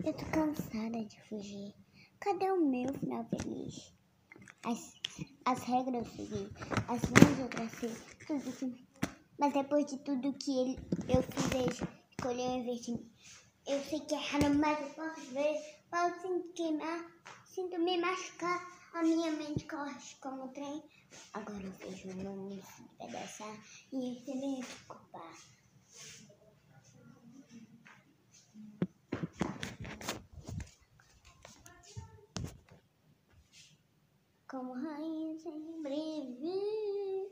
Eu tô cansada de fugir. Cadê o meu final feliz? As regras eu segui, as minhas eu tracei, tudo assim. Mas depois de tudo que eu fiz, eles escolheram investir em mim. Eu sei que erraram, mas eu posso ver, posso queimar, sinto me machucar. A minha mente corre como um trem. Agora eu vejo o meu mundo se despedaçar e você vem me culpar. Como rainha sempre vi,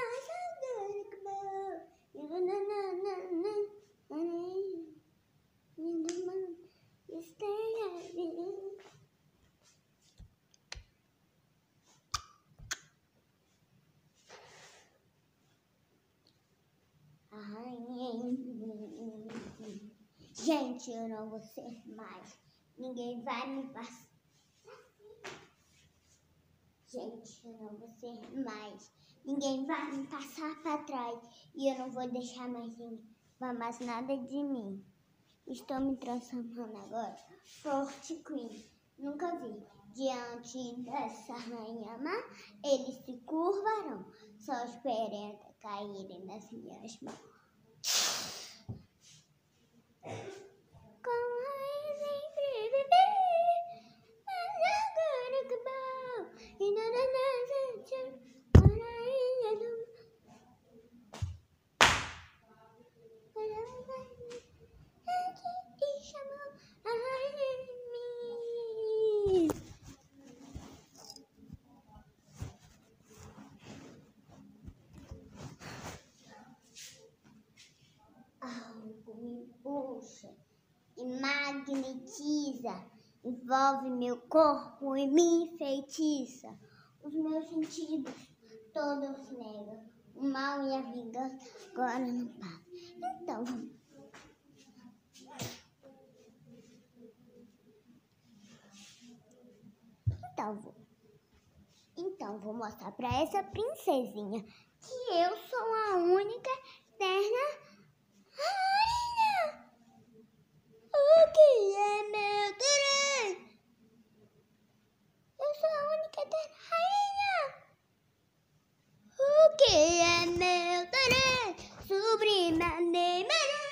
gente, eu não vou ser mais. Ninguém vai me passar. Gente, eu não vou ser mais. Ninguém vai me passar para trás. E eu não vou deixar mais ninguém mais nada de mim. Estou me transformando agora. Forte Queen. Nunca vi. Diante dessa rainha má, eles se curvarão. Só esperem até caírem nas minhas mãos. Algo me puxa e magnetiza, envolve meu corpo e me enfeitiça. Os meus sentidos todos negam, o mal e a vingança agora não param. Então vou mostrar pra essa princesinha que eu sou a única eterna rainha. O que é meu direito? Eu sou a única eterna rainha. O que é meu direito? Sublima nem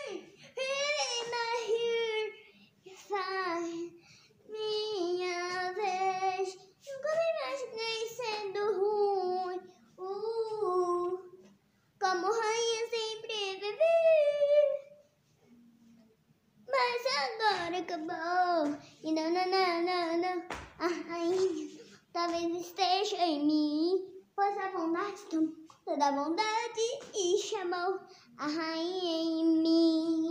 faz minha vez. Nunca me imaginei sendo ruim. Como rainha sempre vivi. Mas agora acabou. E não. A rainha talvez esteja em mim. Pois a vontade tomou toda a bondade e chamou a rainha em mim.